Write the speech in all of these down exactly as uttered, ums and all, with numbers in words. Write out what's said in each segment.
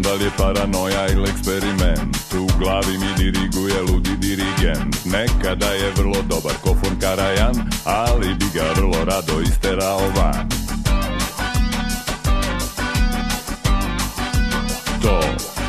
da li je paranoja ili eksperiment. U glavi mi diriguje ludi dirigent. Nekada je vrlo dobar ko Fon Karajan, ali bi ga vrlo rado isterao van. To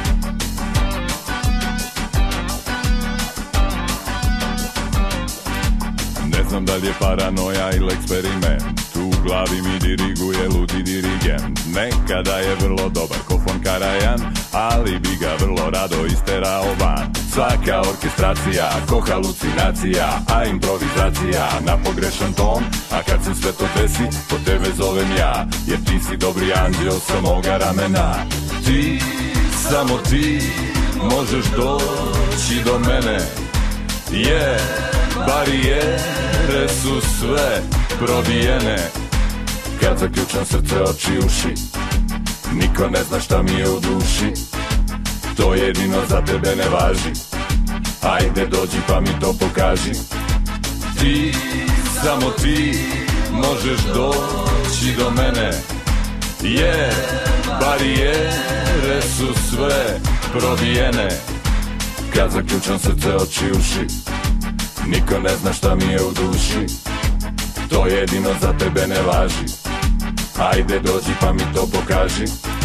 ne znam da li je paranoja ili eksperiment. U glavi mi diriguje ludi dirigent. Nekada je vrlo dobar ko Fon Karajan, ali bi ga vrlo rado isterao van. Svaka orkestracija ko halucinacija, a improvizacija na pogrešan ton. A kad se sve to desi, po tebe zovem ja, jer ti si dobri anđeo sa moga ramena. Ti, samo ti, možeš doći do mene. Je, barijere su sve probijene. Kad zaključam srce, oči, uši, niko ne zna šta mi je u duši. To jedino za tebe ne važi. Ajde dođi pa mi to pokaži. Ti, samo ti, možeš doći do mene. Je, barijere su sve probijene. Kad zaključam srce, oči, uši, niko ne zna šta mi je u duši. To jedino za tebe ne važi. Ajde dođi pa mi to pokaži.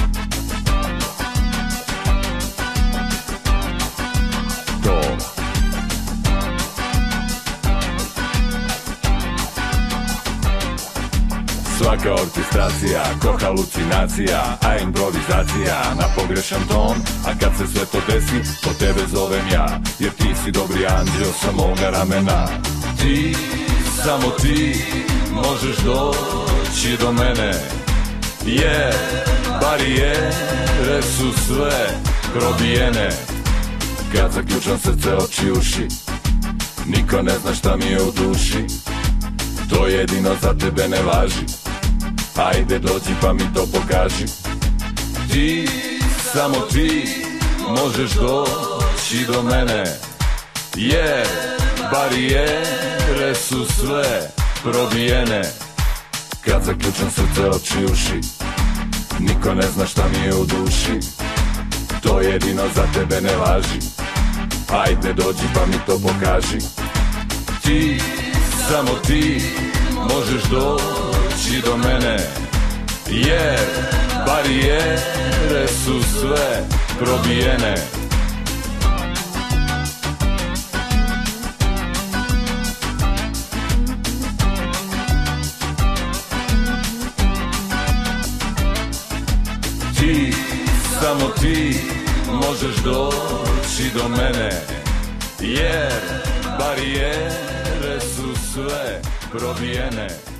To svaka orkestracija ko halucinacija, a improvizacija na pogrešan ton. A kad se sve to desi, po tebe zovem ja, jer ti si dobri anđeo sa moga ramena. Ti, samo ti, možeš doći do mene. Je, barijere su sve probijene. Kad zaključam srce, oči, uši, niko ne zna šta mi je u duši. To jedino za tebe ne važi. Ajde dođi pa mi to pokaži. Ti, samo ti, možeš doći do mene. Jer barijere su sve probijene. Kad zaključam srce, oči, uši, niko ne zna šta mi je u duši. To jedino za tebe ne važi. Ajde dođi pa mi to pokaži. Ti, samo ti, možeš doći do mene. Jer barijere su sve probijene. Ti, samo ti, možeš doći do mene. Jer barijere su sve probijene.